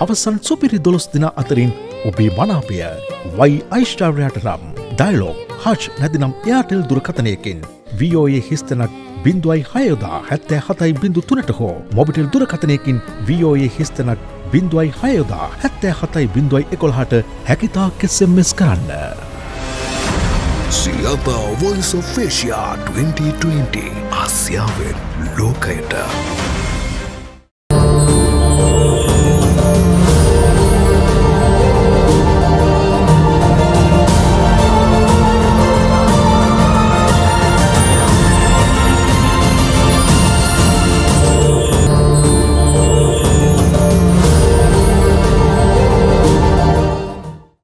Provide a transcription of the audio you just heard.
අවසන් සුපිරි 12 දින අතරින් ඔබේ මනාපය වයි අයිශ්වර්යාට නම් Dialog Hutch නැතිනම් Airtel දුරකථනයකින් VOA හිස්තැනක් 0.677.3ට හෝ Mobitel දුරකථනයකින් VOA හිස්තැනක් 0.677.11ට හැකිතාක් SMS කරන්න. Siyatha Voice of Asia 2020 ආසියාවෙන් ලෝකයට